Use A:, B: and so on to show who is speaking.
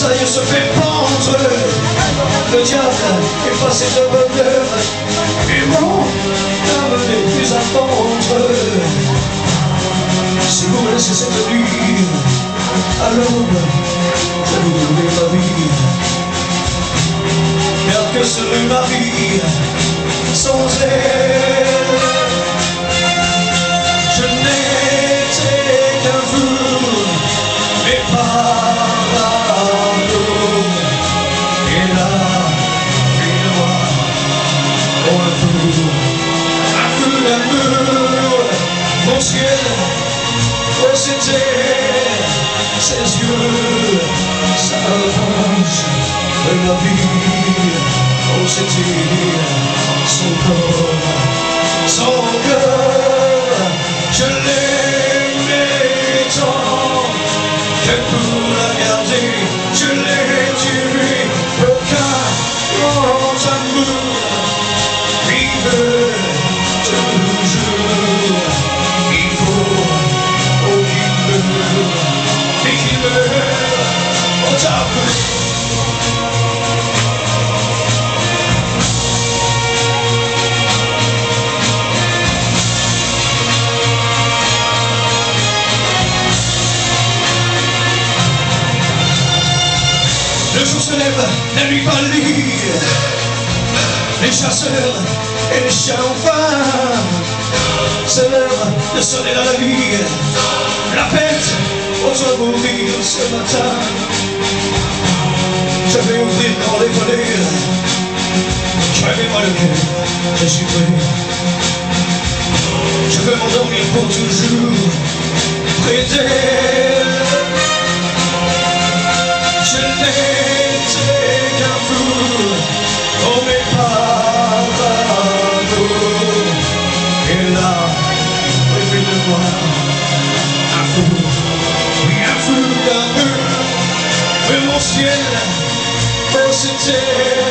A: montagne se fait pendre, le diable effacé de bonheur, et mon âme n'est plus à pendre. Si vous laissez cette nuit à l'aube, je vous donnerai ma vie, car que serait ma vie sans elle? Je n'étais qu'un fou, mais pardon. Et là, et moi, on le trouve. Un coup d'amour, mon ciel, oh c'était ses yeux, sa revanche de ma vie. Oh c'était son corps, son cœur. Je l'aimais tant que pour la garder, je l'ai tué. Aucun grand amour vive toujours. Il faut qu'il meure, et qu'il meure au tabou. Le jour se lève, la nuit pâlit, les chasseurs et les chiens ont faim. C'est l'heure de sonner dans la vie, la fête, autant mourir ce matin. Je vais ouvrir dans les volets, crevez-moi le cœur, je suis prêt. Je veux m'endormir pour toujours, près d'elle. Je n'étais qu'un fou, oh mais pardon. Et là, oui, de moi, un fou, oui un fou d'amour. Mais mon ciel, oh c'était